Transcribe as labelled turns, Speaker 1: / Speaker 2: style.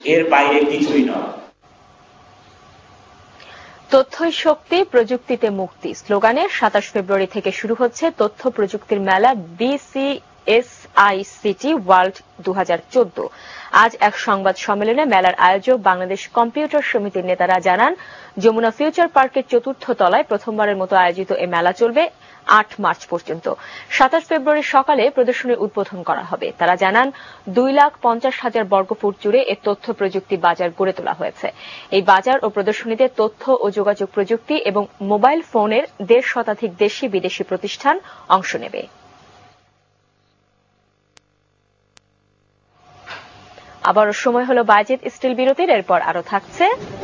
Speaker 1: এর বাইরে কিছুই নয়।
Speaker 2: তথ্যই শক্তি, প্রযুক্তিতে মুক্তি স্লোগানে ২৭ ফেব্রুয়ারি থেকে শুরু হচ্ছে তথ্য প্রযুক্তির মেলা বিসিএসআইসিটি ওয়ার্ল্ড ২০১৪। আজ এক সংবাদ সম্মেলনে মেলার আয়োজক বাংলাদেশ কম্পিউটার সমিতির নেতারা জানান, যমুনা ফিউচার পার্কের ৪র্থ তলায় প্রথমবারের মতো আয়োজিত এ মেলা চলবে ৮ মার্চ পর্যন্ত। ২৭ ফেব্রুয়ারি সকালে প্রদর্শনীর উদ্বোধন করা হবে। তারা জানান, ২,৫০,০০০ বর্গফুট জুড়ে এ তথ্য প্রযুক্তি বাজার গড়ে তোলা হয়েছে। এই বাজার ও প্রদর্শনীতে তথ্য ও যোগাযোগ প্রযুক্তি এবং মোবাইল ফোনের ১.৫ শতাধিক দেশি বিদেশি প্রতিষ্ঠান অংশ নেবে। আবারও সময় হলো বাজেট স্টিল বিরতির, এরপর আরো থাকছে